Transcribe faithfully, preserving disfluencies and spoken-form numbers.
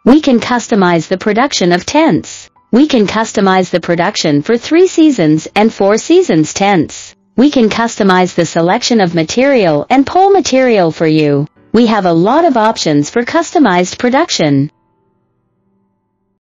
We can customize the production of tents. We can customize the production for three seasons and four seasons tents. We can customize the selection of material and pole material for you. We have a lot of options for customized production.